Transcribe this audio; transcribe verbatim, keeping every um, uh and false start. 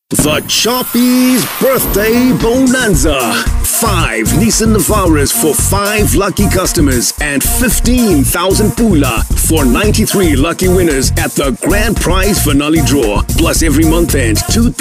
The Choppies Birthday Bonanza. Five Nissan Navaras for five lucky customers and fifteen thousand Pula for ninety-three lucky winners at the grand prize finale draw. Plus every month end, two thousand